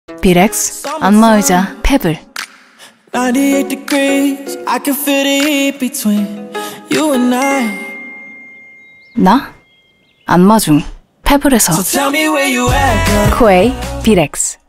비렉스, 안마의자, 페블. 98 degrees, I can feel the heat between you and I. 나? 안마 중. 페블에서. So tell me where you at, girl. 코웨이 비렉스.